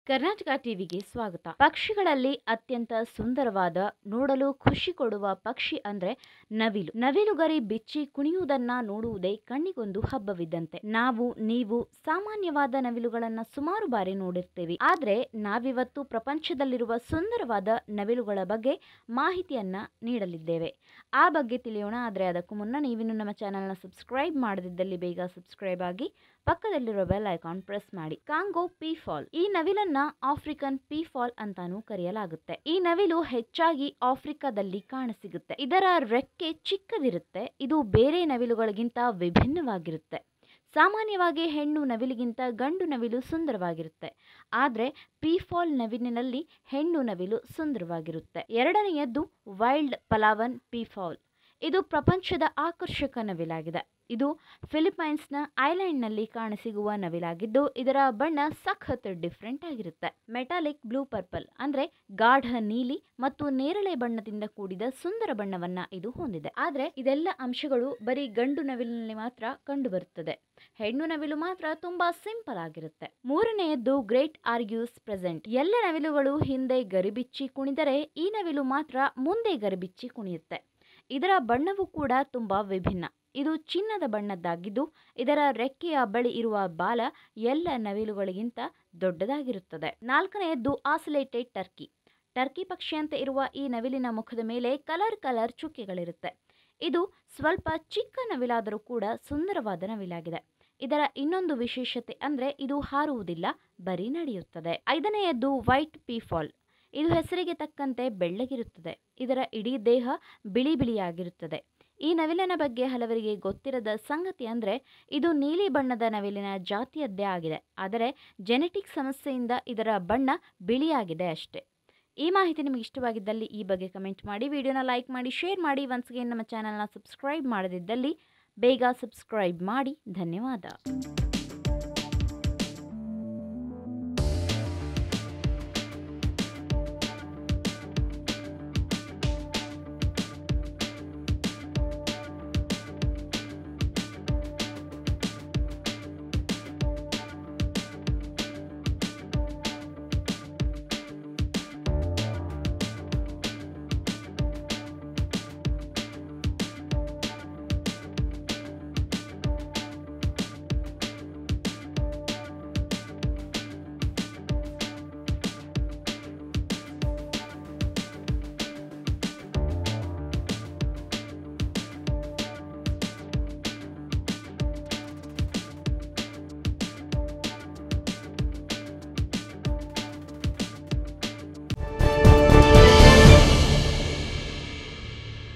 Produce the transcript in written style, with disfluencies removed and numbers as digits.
ಕರ್ನಾಟಕ ಟಿವಿಗೆ ಸ್ವಾಗತ. ಪಕ್ಷಿಗಳಲ್ಲಿ ಅತ್ಯಂತ ಸುಂದರವಾದ, ನೋಡಲು ಖುಷಿ ಕೊಡುವ ಪಕ್ಷಿ ಅಂದ್ರೆ ನವಿಲು. ನವಿಲುಗರಿ ಬಿಚ್ಚಿ ಕುಣಿಯುವುದನ್ನ ನೋಡುವುದೇ ಕಣ್ಣಿಗೊಂದು ಹಬ್ಬವಿದ್ದಂತೆ. ನೀವು ಸಾಮಾನ್ಯವಾದ ನವಿಲುಗಳನ್ನ ಸುಮಾರು ಬಾರಿ ನೋಡಿರ್ತೀವಿ. ಆದ್ರೆ ನಾವಿವತ್ತು ಪ್ರಪಂಚದಲ್ಲಿರುವ ಸುಂದರವಾದ ನವಿಲುಗಳ ಬಗ್ಗೆ ಮಾಹಿತಿಯನ್ನ ನೀಡಲಿದ್ದೇವೆ. ಆ ಬಗ್ಗೆ ತಿಳಿಯೋಣ. ಆದ್ರೆ ಅದಕ್ಕೂ ಮುನ್ನ ನೀವಿನ್ನು ನಮ್ಮ ಚಾನೆಲ್ನ ಸಬ್ಸ್ಕ್ರೈಬ್ ಮಾಡದಿದ್ದಲ್ಲಿ ಬೇಗ ಸಬ್ಸ್ಕ್ರೈಬ್ ಆಗಿ ಪಕ್ಕದಲ್ಲಿರುವ ಬೆಲ್ ಐಕಾನ್ ಪ್ರೆಸ್ ಮಾಡಿ. Congo peafowl. ಈ ನವಿಲನ್ನ ಆಫ್ರಿಕನ್ ಪೀಫಾಲ್ ಅಂತಾನೂ ಕರೆಯಲಾಗುತ್ತೆ. ಈ ನವಿಲು ಹೆಚ್ಚಾಗಿ ಆಫ್ರಿಕಾದಲ್ಲಿ ಕಾಣಸಿಗುತ್ತೆ. ಇದರ ರೆಕ್ಕೆ ಚಿಕ್ಕದಿರುತ್ತೆ. ಇದು ಬೇರೆ ನವಿಲುಗಳಿಗಿಂತ ವಿಭಿನ್ನವಾಗಿರುತ್ತೆ. ಸಾಮಾನ್ಯವಾಗಿ ಹೆಣ್ಣು ನವಿಲಿಗಿಂತ ಗಂಡು ನವಿಲು ಸುಂದರವಾಗಿರುತ್ತೆ. ಆದ್ರೆ ಪೀಫಾಲ್ ನವಿಲಿನಲ್ಲಿ ಹೆಣ್ಣು ನವಿಲು ಸುಂದರವಾಗಿರುತ್ತೆ. ಎರಡನೆಯದ್ದು ವೈಲ್ಡ್ ಪಲಾವನ್ ಪೀಫಾಲ್. ಇದು ಪ್ರಪಂಚದ ಆಕರ್ಷಕ ನವಿಲಾಗಿದೆ. ಇದು ಫಿಲಿಪೈನ್ಸ್ನ ಐಲ್ಯಾಂಡ್ನಲ್ಲಿ ಕಾಣಸಿಗುವ ನವಿಲಾಗಿದ್ದು ಇದರ ಬಣ್ಣ ಸಖತ್ ಡಿಫ್ರೆಂಟ್ ಆಗಿರುತ್ತೆ. ಮೆಟಾಲಿಕ್ ಬ್ಲೂ ಪರ್ಪಲ್ ಅಂದ್ರೆ ಗಾಢ ನೀಲಿ ಮತ್ತು ನೇರಳೆ ಬಣ್ಣದಿಂದ ಕೂಡಿದ ಸುಂದರ ಬಣ್ಣವನ್ನ ಇದು ಹೊಂದಿದೆ. ಆದ್ರೆ ಇದೆಲ್ಲ ಅಂಶಗಳು ಬರೀ ಗಂಡು ನವಿಲಿನಲ್ಲಿ ಮಾತ್ರ ಕಂಡು ಬರುತ್ತದೆ. ಹೆಣ್ಣು ನವಿಲು ಮಾತ್ರ ತುಂಬಾ ಸಿಂಪಲ್ ಆಗಿರುತ್ತೆ. ಮೂರನೆಯದ್ದು ಗ್ರೇಟ್ ಆರ್ಗ್ಯೂಸ್ ಪ್ರೆಸೆಂಟ್. ಎಲ್ಲ ನವಿಲುಗಳು ಹಿಂದೆ ಗರಿಬಿಚ್ಚಿ ಕುಣಿದರೆ ಈ ನವಿಲು ಮಾತ್ರ ಮುಂದೆ ಗರಿಬಿಚ್ಚಿ ಕುಣಿಯುತ್ತೆ. ಇದರ ಬಣ್ಣವೂ ಕೂಡ ತುಂಬಾ ವಿಭಿನ್ನ. ಇದು ಚಿನ್ನದ ಬಣ್ಣದ್ದಾಗಿದ್ದು ಇದರ ರೆಕ್ಕೆಯ ಬಳಿ ಇರುವ ಬಾಲ ಎಲ್ಲ ನವಿಲುಗಳಿಗಿಂತ ದೊಡ್ಡದಾಗಿರುತ್ತದೆ. ನಾಲ್ಕನೆಯದ್ದು ಆಸಿಲೇಟೆಡ್ ಟರ್ಕಿ. ಟರ್ಕಿ ಪಕ್ಷಿಯಂತೆ ಇರುವ ಈ ನವಿಲಿನ ಮುಖದ ಮೇಲೆ ಕಲರ್ ಚುಕ್ಕೆಗಳಿರುತ್ತೆ. ಇದು ಸ್ವಲ್ಪ ಚಿಕ್ಕ ನವಿಲಾದರೂ ಕೂಡ ಸುಂದರವಾದ ನವಿಲಾಗಿದೆ. ಇದರ ಇನ್ನೊಂದು ವಿಶೇಷತೆ ಅಂದ್ರೆ ಇದು ಹಾರುವುದಿಲ್ಲ, ಬರೀ ನಡೆಯುತ್ತದೆ. ಐದನೆಯದ್ದು ವೈಟ್ ಪೀಫಾಲ್. ಇದು ಹೆಸರಿಗೆ ತಕ್ಕಂತೆ ಬೆಳ್ಳಗಿರುತ್ತದೆ. ಇದರ ಇಡೀ ದೇಹ ಬಿಳಿಯಾಗಿರುತ್ತದೆ. ಈ ನವಿಲಿನ ಬಗ್ಗೆ ಹಲವರಿಗೆ ಗೊತ್ತಿರದ ಸಂಗತಿ ಅಂದ್ರೆ ಇದು ನೀಲಿ ಬಣ್ಣದ ನವಿಲಿನ ಜಾತಿಯದ್ದೇ ಆಗಿದೆ. ಆದರೆ ಜೆನೆಟಿಕ್ ಸಮಸ್ಯೆಯಿಂದ ಇದರ ಬಣ್ಣ ಬಿಳಿಯಾಗಿದೆ ಅಷ್ಟೇ. ಈ ಮಾಹಿತಿ ನಿಮಗೆ ಇಷ್ಟವಾಗಿದ್ದಲ್ಲಿ ಈ ಬಗ್ಗೆ ಕಮೆಂಟ್ ಮಾಡಿ, ವಿಡಿಯೋನ ಲೈಕ್ ಮಾಡಿ, ಶೇರ್ ಮಾಡಿ. ಒನ್ಸ್ ಅಗೇನ್ ನಮ್ಮ ಚಾನೆಲ್ನ ಸಬ್ಸ್ಕ್ರೈಬ್ ಮಾಡದಿದ್ದಲ್ಲಿ ಬೇಗ ಸಬ್ಸ್ಕ್ರೈಬ್ ಮಾಡಿ. ಧನ್ಯವಾದ.